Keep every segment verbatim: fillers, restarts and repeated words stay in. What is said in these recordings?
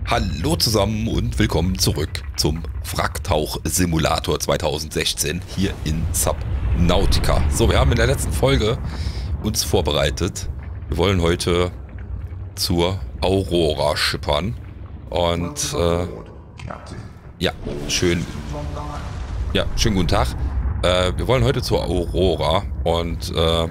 Hallo zusammen und willkommen zurück zum Wracktauch-Simulator zweitausendsechzehn hier in Subnautica. So, wir haben in der letzten Folge uns vorbereitet. Wir wollen heute zur Aurora schippern. Und äh, ja, schön, ja, schönen guten Tag. Äh, wir wollen heute zur Aurora und äh,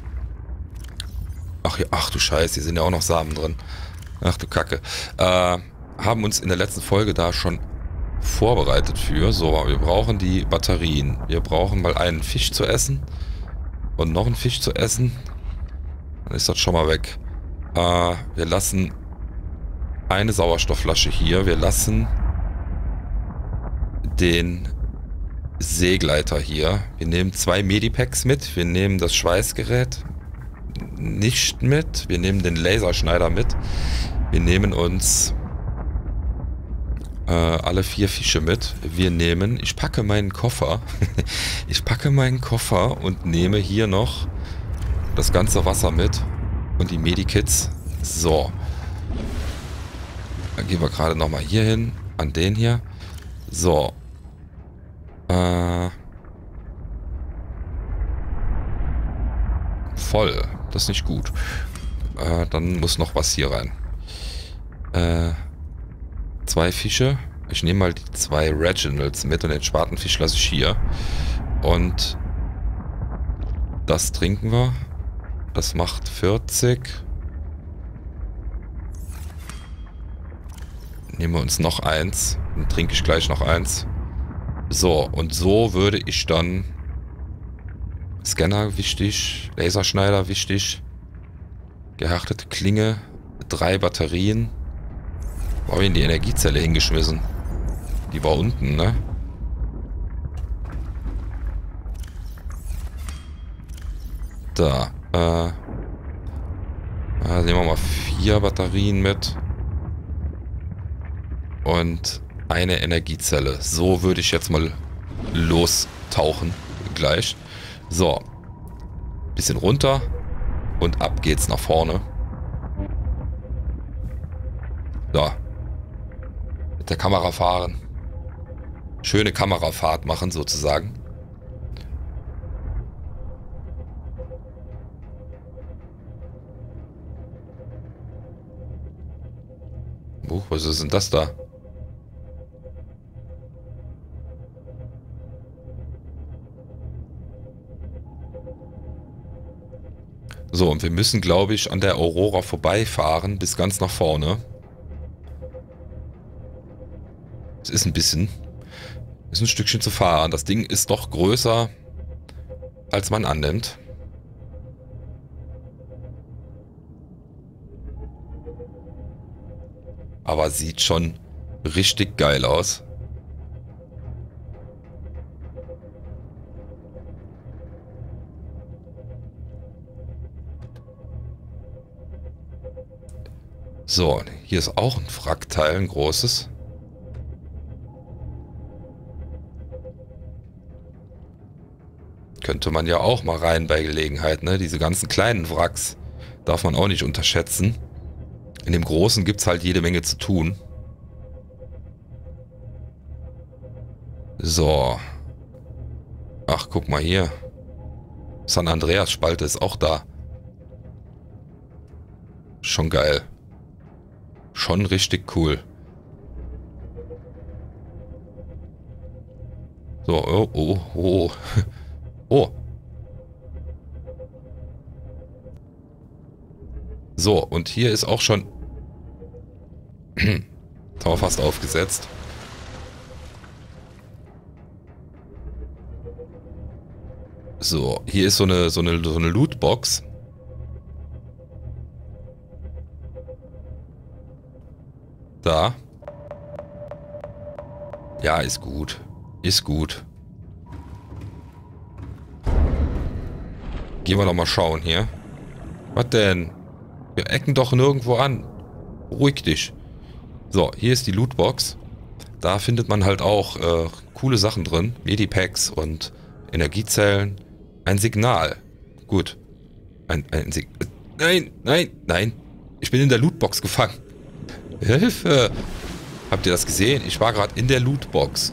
ach, ja, ach du Scheiße, hier sind ja auch noch Samen drin. Ach du Kacke. Äh, haben uns in der letzten Folge da schon vorbereitet für. So, wir brauchen die Batterien. Wir brauchen mal einen Fisch zu essen. Und noch einen Fisch zu essen. Dann ist das schon mal weg. Äh, wir lassen eine Sauerstoffflasche hier. Wir lassen den Seegleiter hier. Wir nehmen zwei Medipacks mit. Wir nehmen das Schweißgerät nicht mit. Wir nehmen den Laserschneider mit. Wir nehmen uns äh, alle vier Fische mit. Wir nehmen, ich packe meinen Koffer. ich packe meinen Koffer und nehme hier noch das ganze Wasser mit und die Medikits. So. Dann gehen wir gerade nochmal hier hin, an den hier. So. Äh. Voll. Das ist nicht gut. Äh, dann muss noch was hier rein. Äh, zwei Fische. Ich nehme mal die zwei Reginals mit und den Spatenfisch lasse ich hier. Und das trinken wir. Das macht vierzig. Nehmen wir uns noch eins. Dann trinke ich gleich noch eins. So, und so würde ich dann... Scanner wichtig, Laserschneider wichtig, gehärtete Klinge, drei Batterien. Wo habe ich in die Energiezelle hingeschmissen? Die war unten, ne? Da, äh... äh nehmen wir mal vier Batterien mit. Und eine Energiezelle. So würde ich jetzt mal lostauchen gleich. So, bisschen runter und ab geht's nach vorne. Da. Mit der Kamera fahren. Schöne Kamerafahrt machen sozusagen. Oh, was ist denn das da? So, und wir müssen, glaube ich, an der Aurora vorbeifahren, bis ganz nach vorne. Es ist ein bisschen. Ist ein Stückchen zu fahren. Das Ding ist doch größer, als man annimmt. Aber sieht schon richtig geil aus. So, hier ist auch ein Wrackteil, ein großes. Könnte man ja auch mal rein bei Gelegenheit, ne? Diese ganzen kleinen Wracks darf man auch nicht unterschätzen. In dem großen gibt es halt jede Menge zu tun. So. Ach, guck mal hier. San Andreas Spalte ist auch da. Schon geil. Schon richtig cool. So, oh, oh, oh. Oh. So, und hier ist auch schon... Tower fast aufgesetzt. So, hier ist so eine, so eine, so eine Lootbox. Da. Ja, ist gut. Ist gut. Gehen wir noch mal schauen hier. Was denn? Wir ecken doch nirgendwo an. Ruhig dich. So, hier ist die Lootbox. Da findet man halt auch äh, coole Sachen drin. Medipacks und Energiezellen. Ein Signal. Gut. Ein, ein Signal. Nein, nein, nein. Ich bin in der Lootbox gefangen. Hilfe! Habt ihr das gesehen? Ich war gerade in der Lootbox.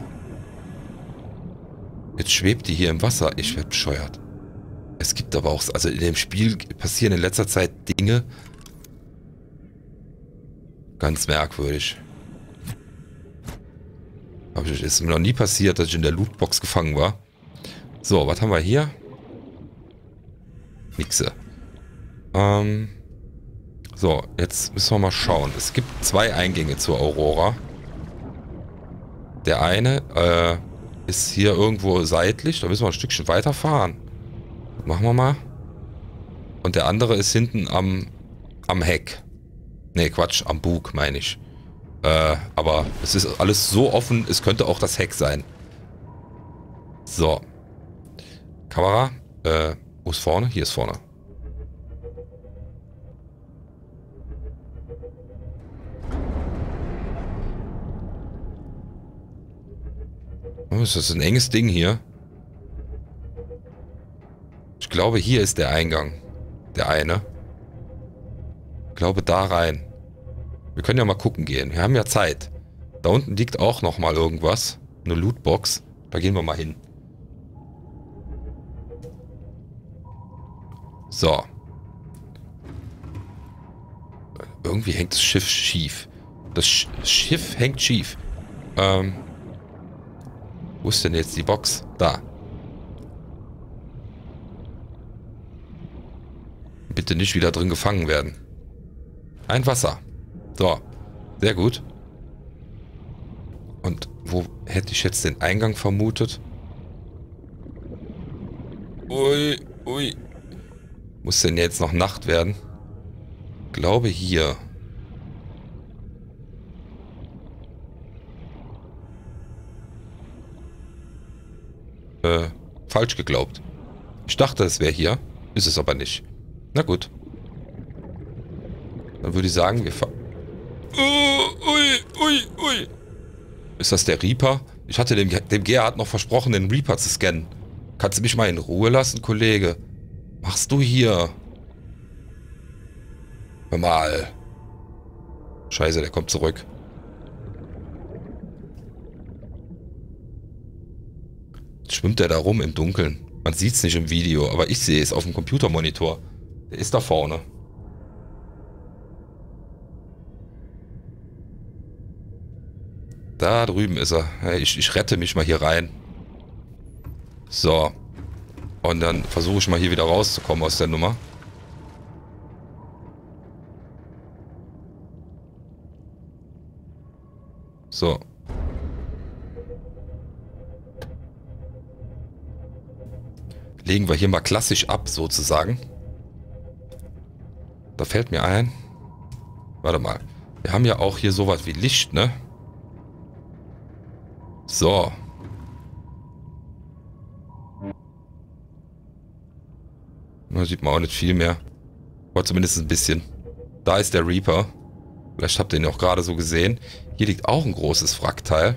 Jetzt schwebt die hier im Wasser. Ich werde bescheuert. Es gibt aber auch... Also in dem Spiel passieren in letzter Zeit Dinge... Ganz merkwürdig. Aber es ist mir noch nie passiert, dass ich in der Lootbox gefangen war. So, was haben wir hier? Nixe. Ähm... So, jetzt müssen wir mal schauen. Es gibt zwei Eingänge zur Aurora. Der eine äh, ist hier irgendwo seitlich. Da müssen wir ein Stückchen weiterfahren. Machen wir mal. Und der andere ist hinten am, am Heck. Ne, Quatsch, am Bug, meine ich. Äh, aber es ist alles so offen, es könnte auch das Heck sein. So. Kamera. Äh, wo ist vorne? Hier ist vorne. Oh, ist das ein enges Ding hier? Ich glaube, hier ist der Eingang. Der eine. Ich glaube, da rein. Wir können ja mal gucken gehen. Wir haben ja Zeit. Da unten liegt auch noch mal irgendwas. Eine Lootbox. Da gehen wir mal hin. So. Irgendwie hängt das Schiff schief. Das Sch Schiff hängt schief. Ähm... Wo ist denn jetzt die Box? Da. Bitte nicht wieder drin gefangen werden. Ein Wasser. So. Sehr gut. Und wo hätte ich jetzt den Eingang vermutet? Ui, ui. Muss denn jetzt noch Nacht werden? Ich glaube hier. Äh, falsch geglaubt. Ich dachte, es wäre hier. Ist es aber nicht. Na gut. Dann würde ich sagen, wir fahren... Uh, ui, ui, ui. Ist das der Reaper? Ich hatte dem, dem Gerhard noch versprochen, den Reaper zu scannen. Kannst du mich mal in Ruhe lassen, Kollege? Machst du hier? Hör mal. Scheiße, der kommt zurück. Schwimmt der da rum im Dunkeln? Man sieht es nicht im Video, aber ich sehe es auf dem Computermonitor. Der ist da vorne. Da drüben ist er. Ich, ich rette mich mal hier rein. So. Und dann versuche ich mal hier wieder rauszukommen aus der Nummer. So. Legen wir hier mal klassisch ab, sozusagen. Da fällt mir ein. Warte mal. Wir haben ja auch hier sowas wie Licht, ne? So. Da sieht man auch nicht viel mehr. Aber zumindest ein bisschen. Da ist der Reaper. Vielleicht habt ihr ihn auch gerade so gesehen. Hier liegt auch ein großes Wrackteil.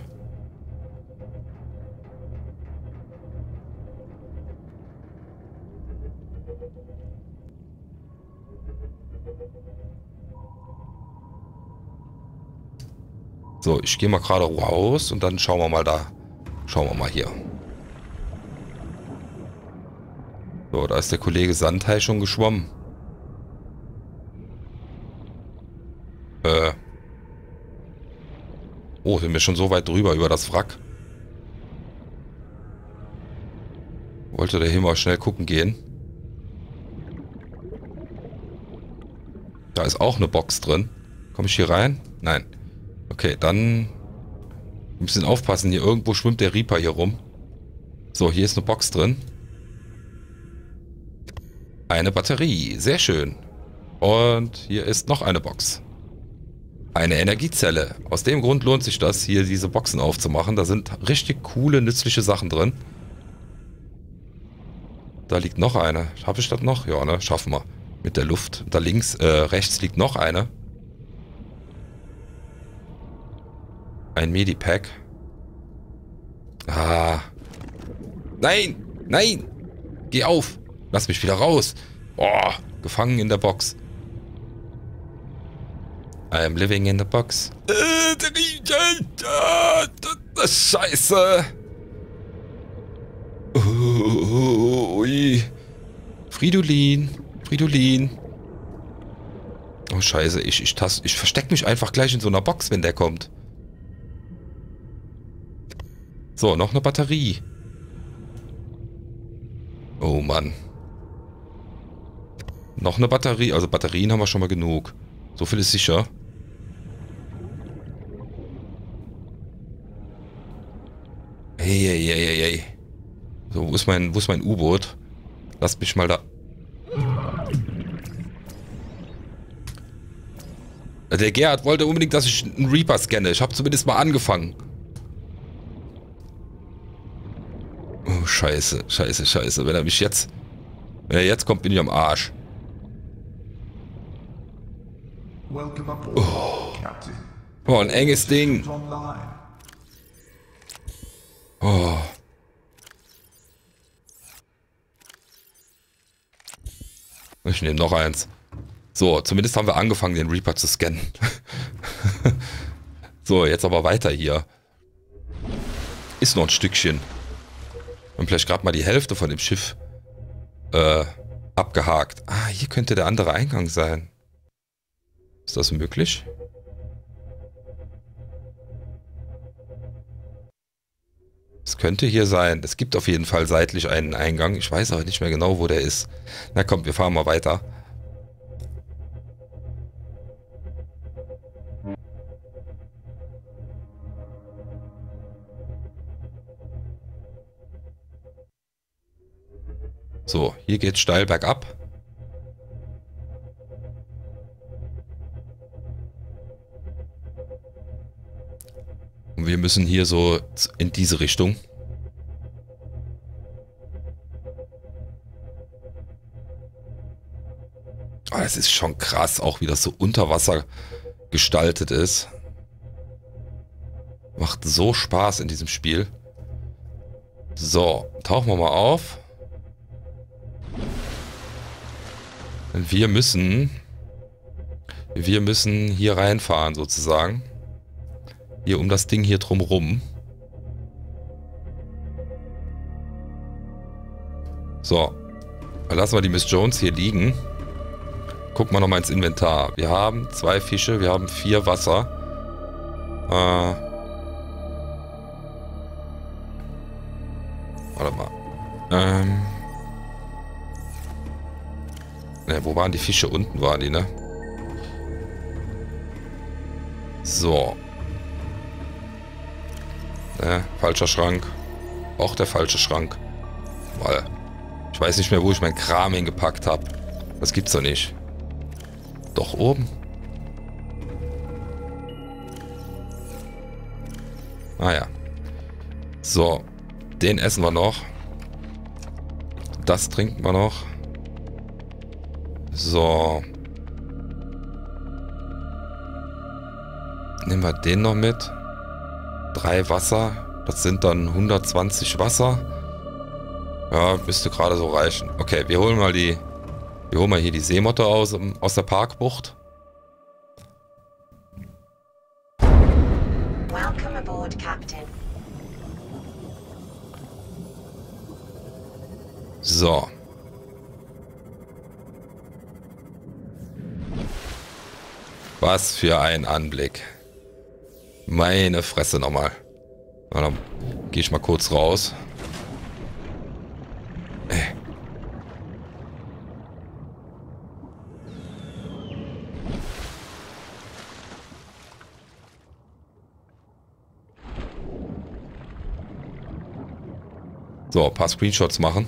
So, ich gehe mal gerade raus und dann schauen wir mal da. Schauen wir mal hier. So, da ist der Kollege Sandhai schon geschwommen. Äh. Oh, sind wir schon so weit drüber über das Wrack. Wollte der hier mal schnell gucken gehen. Da ist auch eine Box drin. Komme ich hier rein? Nein. Okay, dann ein bisschen aufpassen. Hier irgendwo schwimmt der Reaper hier rum. So, hier ist eine Box drin. Eine Batterie. Sehr schön. Und hier ist noch eine Box. Eine Energiezelle. Aus dem Grund lohnt sich das, hier diese Boxen aufzumachen. Da sind richtig coole, nützliche Sachen drin. Da liegt noch eine. Habe ich das noch? Ja, ne? Schaffen wir. Mit der Luft. Da links, äh, rechts liegt noch eine. Ein Medipack. Ah. Nein! Nein! Geh auf! Lass mich wieder raus! Oh, gefangen in der Box. I am living in the box. Äh, der, Scheiße. Ui. Fridolin. Fridolin. Oh, scheiße. Ich, ich, tast, ich verstecke mich einfach gleich in so einer Box, wenn der kommt. So, noch eine Batterie. Oh, Mann. Noch eine Batterie. Also Batterien haben wir schon mal genug. So viel ist sicher. Hey, hey, hey, hey, hey. So, wo ist mein, wo ist mein U-Boot? Lasst mich mal da... Der Gerhard wollte unbedingt, dass ich einen Reaper scanne. Ich habe zumindest mal angefangen. Oh, scheiße, scheiße, scheiße. Wenn er mich jetzt... Wenn er jetzt kommt, bin ich am Arsch. Oh, oh ein enges Ding. Oh. Ich nehme noch eins. So, zumindest haben wir angefangen, den Reaper zu scannen. So, jetzt aber weiter hier. Ist noch ein Stückchen. Und vielleicht gerade mal die Hälfte von dem Schiff äh, abgehakt. Ah, hier könnte der andere Eingang sein. Ist das möglich? Es könnte hier sein. Es gibt auf jeden Fall seitlich einen Eingang. Ich weiß aber nicht mehr genau, wo der ist. Na komm, wir fahren mal weiter. So, hier geht's steil bergab. Und wir müssen hier so in diese Richtung. Oh, das ist schon krass, auch wie das so unter Wasser gestaltet ist. Macht so Spaß in diesem Spiel. So, tauchen wir mal auf. Wir müssen... Wir müssen hier reinfahren sozusagen. Hier um das Ding hier drumrum. So. Dann lassen wir die Miss Jones hier liegen. Gucken wir nochmal ins Inventar. Wir haben zwei Fische, wir haben vier Wasser. Äh. Warte mal. Ähm. Ne, wo waren die Fische? Unten waren die, ne? So. Ne, falscher Schrank. Auch der falsche Schrank. Weil ich weiß nicht mehr, wo ich meinen Kram hingepackt habe. Das gibt's doch nicht. Doch oben. Ah ja. So. Den essen wir noch. Das trinken wir noch. So. Nehmen wir den noch mit. Drei Wasser. Das sind dann hundertzwanzig Wasser. Ja, müsste gerade so reichen. Okay, wir holen mal die... Wir holen mal hier die Seemotte aus, aus der Parkbucht. Welcome aboard, Captain. So. Was für ein Anblick. Meine Fresse nochmal. Na, dann gehe ich mal kurz raus. Äh. So, ein paar Screenshots machen.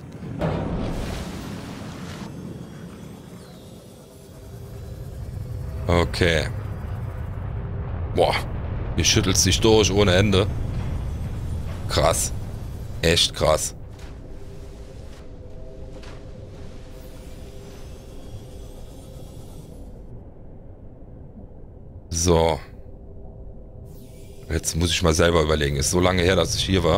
Okay. Boah. Hier schüttelt sich durch ohne Ende. Krass. Echt krass. So. Jetzt muss ich mal selber überlegen. Ist so lange her, dass ich hier war.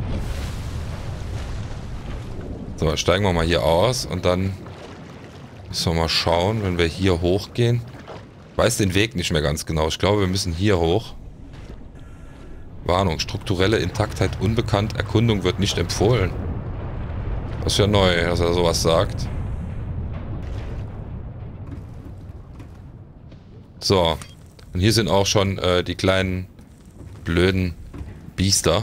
So, steigen wir mal hier aus und dann So, mal schauen, wenn wir hier hochgehen. Ich weiß den Weg nicht mehr ganz genau. Ich glaube, wir müssen hier hoch. Warnung, strukturelle Intaktheit unbekannt. Erkundung wird nicht empfohlen. Das ist ja neu, dass er sowas sagt. So. Und hier sind auch schon äh, die kleinen blöden Biester.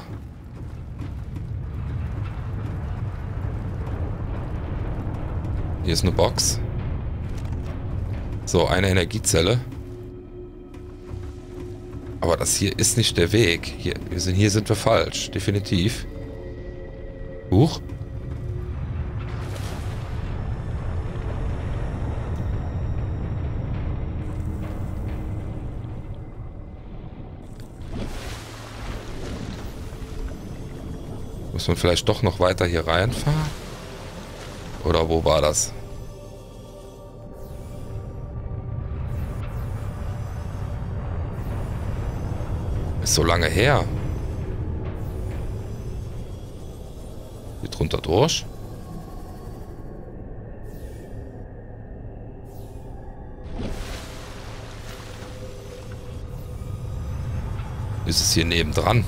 Hier ist eine Box. So, eine Energiezelle. Aber das hier ist nicht der Weg. Hier, wir sind, hier sind wir falsch. Definitiv. Huch. Muss man vielleicht doch noch weiter hier reinfahren? Oder wo war das? Ist so lange her. Hier drunter durch. Ist es hier nebendran?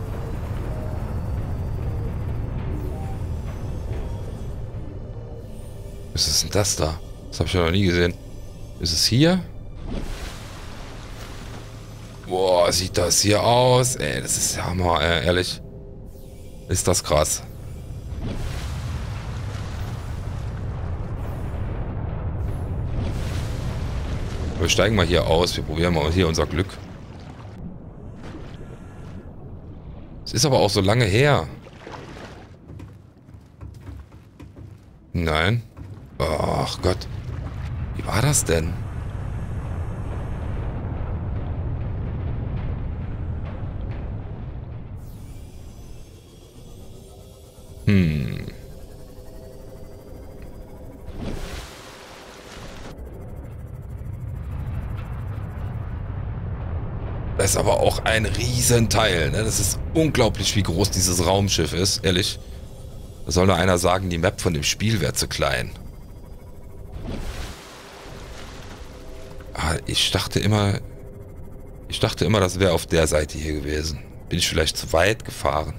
Was ist denn das da? Das habe ich ja noch nie gesehen. Ist es hier? Boah, sieht das hier aus. Ey, das ist Hammer, ey, ehrlich. Ist das krass. Wir steigen mal hier aus. Wir probieren mal hier unser Glück. Es ist aber auch so lange her. Nein. Ach Gott. Wie war das denn? Hm. Das ist aber auch ein Riesenteil, ne? Das ist unglaublich, wie groß dieses Raumschiff ist, ehrlich. Da soll nur einer sagen, die Map von dem Spiel wäre zu klein. Ah, ich dachte immer... Ich dachte immer, das wäre auf der Seite hier gewesen. Bin ich vielleicht zu weit gefahren?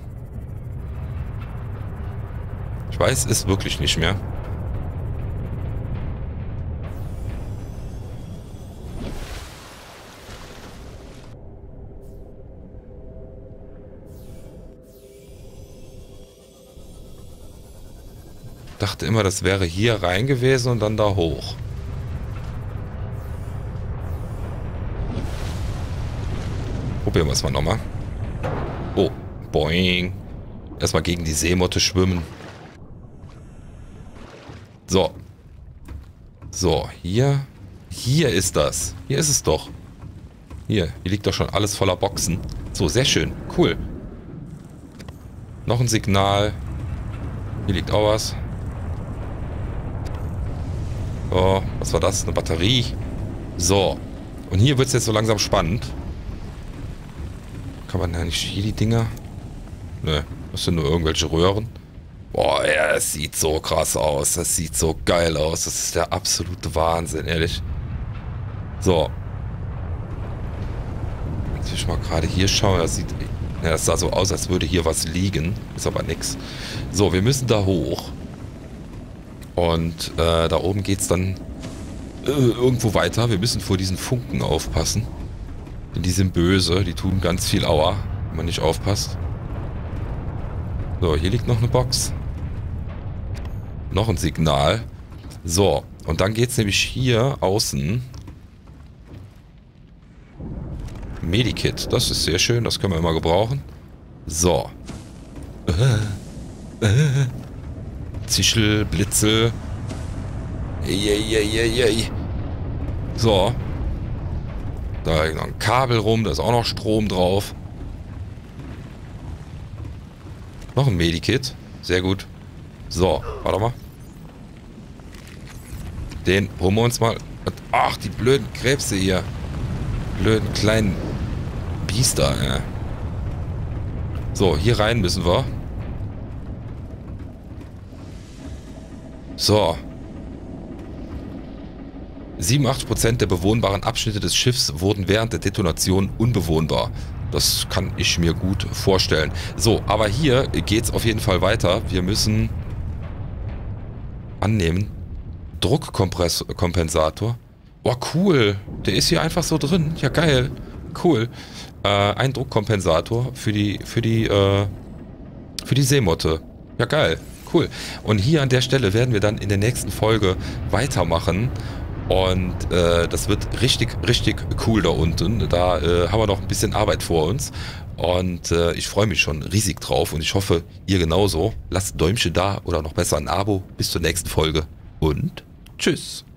Ich weiß es wirklich nicht mehr. Dachte immer, das wäre hier rein gewesen und dann da hoch. Probieren wir es mal nochmal. Oh, boing. Erstmal gegen die Seemotte schwimmen. So. So, hier. Hier ist das. Hier ist es doch. Hier, hier liegt doch schon alles voller Boxen. So, sehr schön. Cool. Noch ein Signal. Hier liegt auch was. Oh, was war das? Eine Batterie. So. Und hier wird es jetzt so langsam spannend. Kann man ja nicht hier die Dinger? Ne, das sind nur irgendwelche Röhren. Boah, ja, das sieht so krass aus. Das sieht so geil aus. Das ist der absolute Wahnsinn, ehrlich. So. Jetzt will ich mal gerade hier schauen. Das sieht... Ja, das sah so aus, als würde hier was liegen. Ist aber nix. So, wir müssen da hoch. Und äh, da oben geht's dann äh, irgendwo weiter. Wir müssen vor diesen Funken aufpassen. Denn die sind böse. Die tun ganz viel Aua, wenn man nicht aufpasst. So, hier liegt noch eine Box. Noch ein Signal. So, und dann geht's nämlich hier außen. Medikit. Das ist sehr schön. Das können wir immer gebrauchen. So. Äh, äh. Zischel, Blitze. Ejejejejej. So. Da liegt noch ein Kabel rum. Da ist auch noch Strom drauf. Noch ein Medikit. Sehr gut. So, warte mal. Den holen wir uns mal. Ach, die blöden Krebse hier. Blöden kleinen Biester, ja. So, hier rein müssen wir. So. siebenundachtzig Prozent der bewohnbaren Abschnitte des Schiffs wurden während der Detonation unbewohnbar. Das kann ich mir gut vorstellen. So, aber hier geht es auf jeden Fall weiter. Wir müssen annehmen. Druckkompensator. Oh, cool. Der ist hier einfach so drin. Ja, geil. Cool. Äh, ein Druckkompensator für die, für die, äh, für die Seemotte. Ja, geil. Cool. Und hier an der Stelle werden wir dann in der nächsten Folge weitermachen. Und äh, das wird richtig, richtig cool da unten. Da äh, haben wir noch ein bisschen Arbeit vor uns. Und äh, ich freue mich schon riesig drauf. Und ich hoffe, ihr genauso. Lasst ein Däumchen da oder noch besser ein Abo. Bis zur nächsten Folge. Und tschüss.